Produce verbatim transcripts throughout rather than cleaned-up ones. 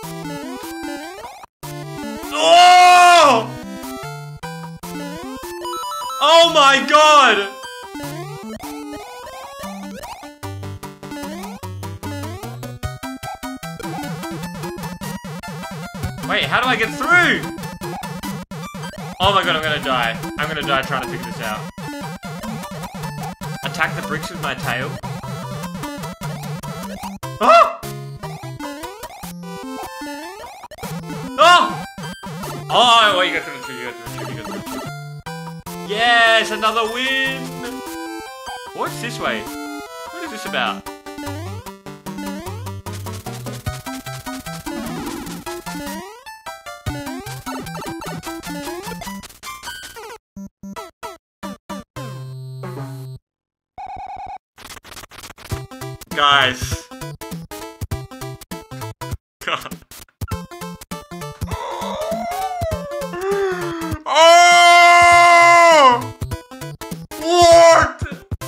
Oh! Oh my god! Wait, how do I get through? Oh my god, I'm gonna die. I'm gonna die trying to figure this out. Attack the bricks with my tail. Oh! Oh! Oh, wait, you got through the tree, you got through the tree, you got through the tree. Yes, another win! What's this way? What is this about? Guys. God. Oh! What?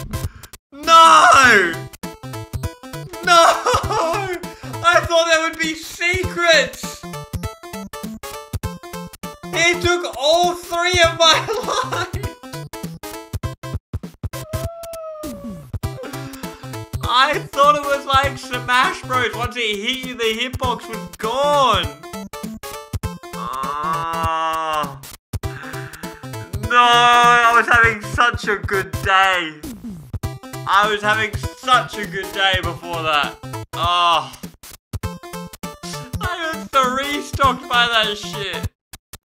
No! No! I thought there would be secrets! He took all three of my lives! I thought it was like Smash Bros. Once it hit you, the hitbox was gone. Oh. No, I was having such a good day. I was having such a good day before that. Oh. I was three stocked by that shit.